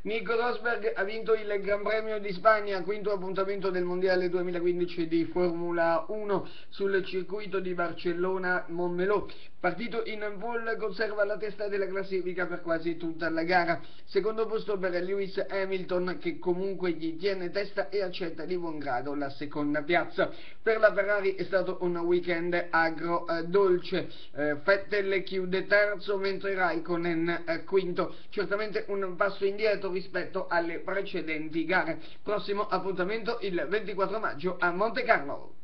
Nico Rosberg ha vinto il Gran Premio di Spagna, quinto appuntamento del Mondiale 2015 di Formula 1 sul circuito di Barcellona-Montmeló. Partito in pole, conserva la testa della classifica per quasi tutta la gara. Secondo posto per Lewis Hamilton, che comunque gli tiene testa e accetta di buon grado la seconda piazza. Per la Ferrari è stato un weekend agrodolce. Vettel chiude terzo mentre Raikkonen quinto. Certamente un passo indietro rispetto alle precedenti gare. Prossimo appuntamento il 24 maggio a Monte Carlo.